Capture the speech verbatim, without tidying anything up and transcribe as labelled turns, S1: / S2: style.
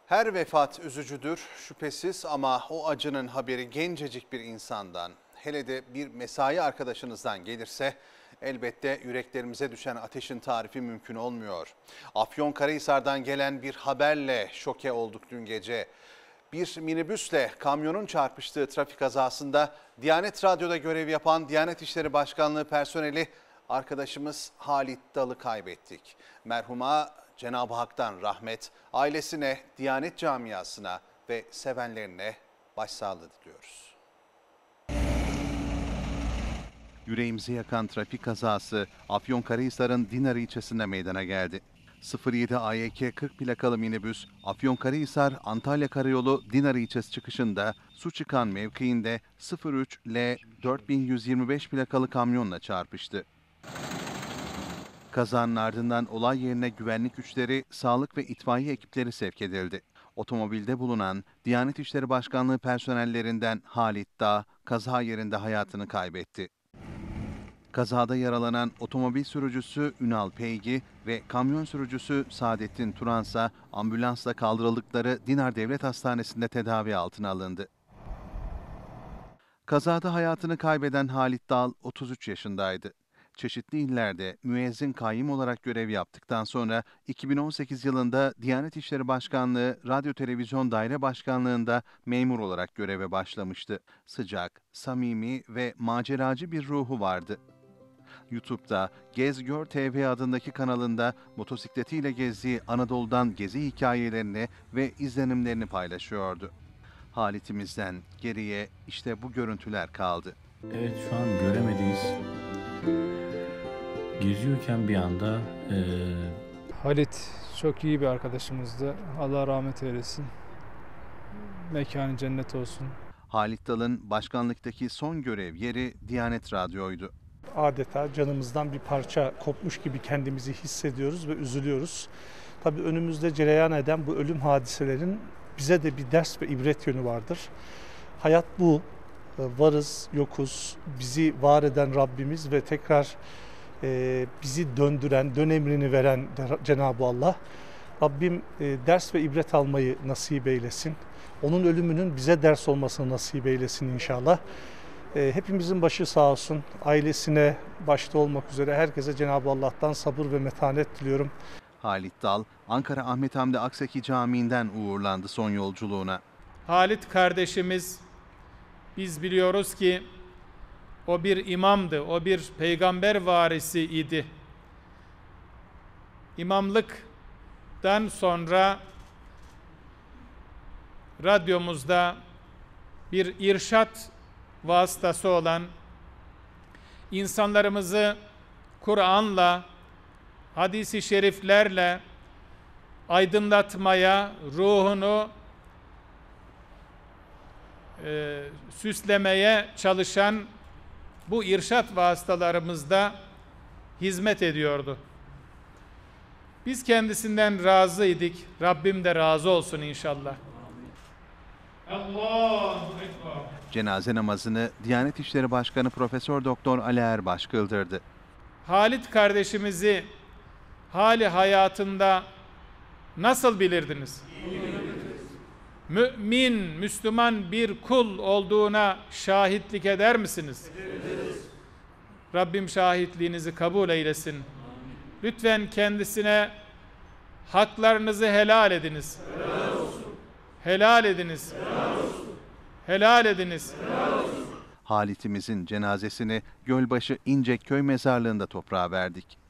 S1: Her vefat üzücüdür şüphesiz ama o acının haberi gencecik bir insandan, hele de bir mesai arkadaşınızdan gelirse elbette yüreklerimize düşen ateşin tarifi mümkün olmuyor. Afyonkarahisar'dan gelen bir haberle şoke olduk dün gece. Bir minibüsle kamyonun çarpıştığı trafik kazasında Diyanet Radyo'da görev yapan Diyanet İşleri Başkanlığı personeli arkadaşımız Halit Dal'ı kaybettik. Merhuma Cenab-ı Hak'tan rahmet, ailesine, Diyanet camiasına ve sevenlerine başsağlığı diliyoruz. Yüreğimizi yakan trafik kazası Afyonkarahisar'ın Dinarı ilçesinde meydana geldi. sıfır yedi A Y K kırk plakalı minibüs Afyonkarahisar Antalya Karayolu Dinarı ilçesi çıkışında su çıkan mevkiinde sıfır üç L dört bin yüz yirmi beş plakalı kamyonla çarpıştı. Kazanın ardından olay yerine güvenlik güçleri, sağlık ve itfaiye ekipleri sevk edildi. Otomobilde bulunan Diyanet İşleri Başkanlığı personellerinden Halit Dağ kaza yerinde hayatını kaybetti. Kazada yaralanan otomobil sürücüsü Ünal Peygi ve kamyon sürücüsü Saadettin Turansa ambulansla kaldırıldıkları Dinar Devlet Hastanesi'nde tedavi altına alındı. Kazada hayatını kaybeden Halit Dal otuz üç yaşındaydı. Çeşitli illerde müezzin kayyım olarak görev yaptıktan sonra iki bin on sekiz yılında Diyanet İşleri Başkanlığı Radyo Televizyon Daire Başkanlığı'nda memur olarak göreve başlamıştı. Sıcak, samimi ve maceracı bir ruhu vardı. YouTube'da Gez Gör T V adındaki kanalında motosikletiyle gezdiği Anadolu'dan gezi hikayelerini ve izlenimlerini paylaşıyordu. Halitimizden geriye işte bu görüntüler kaldı.
S2: Evet, şu an göremedeyiz. Geziyorken bir anda... Ee...
S3: Halit çok iyi bir arkadaşımızdı. Allah rahmet eylesin. Mekanı cennet olsun.
S1: Halit Dal'ın başkanlıktaki son görev yeri Diyanet Radyo'ydu.
S4: Adeta canımızdan bir parça kopmuş gibi kendimizi hissediyoruz ve üzülüyoruz. Tabii önümüzde cereyan eden bu ölüm hadiselerin bize de bir ders ve ibret yönü vardır. Hayat bu. Varız, yokuz. Bizi var eden Rabbimiz ve tekrar e, bizi döndüren, dön emrini veren Cenab-ı Allah. Rabbim e, ders ve ibret almayı nasip eylesin. Onun ölümünün bize ders olmasını nasip eylesin inşallah. E, hepimizin başı sağ olsun. Ailesine başta olmak üzere herkese Cenab-ı Allah'tan sabır ve metanet diliyorum.
S1: Halit Dal, Ankara Ahmet Hamdi Aksaki Camii'nden uğurlandı son yolculuğuna.
S5: Halit kardeşimiz, biz biliyoruz ki o bir imamdı, o bir peygamber varisi idi. İmamlıktan sonra radyomuzda bir irşat vasıtası olan, insanlarımızı Kur'an'la, hadis-i şeriflerle aydınlatmaya, ruhunu e, süslemeye çalışan bu irşat vasıtalarımızda hizmet ediyordu. Biz kendisinden razıydık. Rabbim de razı olsun inşallah. Allahu Ekber.
S1: Cenaze namazını Diyanet İşleri Başkanı Profesör Doktor Ali Erbaş kıldırdı.
S5: Halit kardeşimizi hali hayatında nasıl bilirdiniz? Mümin, Müslüman bir kul olduğuna şahitlik eder misiniz? Ederiz. Rabbim şahitliğinizi kabul eylesin. Amin. Lütfen kendisine haklarınızı helal ediniz. Helal olsun. Helal ediniz. Helal olsun. Helal ediniz. Helal olsun.
S1: Halitimizin cenazesini Gölbaşı İncek Köy Mezarlığı'nda toprağa verdik.